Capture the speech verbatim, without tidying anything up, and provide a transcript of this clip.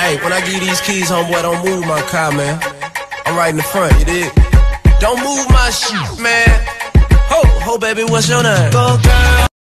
Hey, when I give you these keys, homeboy, don't move my car, man. I'm right in the front, you dig? Don't move my shit, man. Ho, ho, baby, what's your name? Go, girl.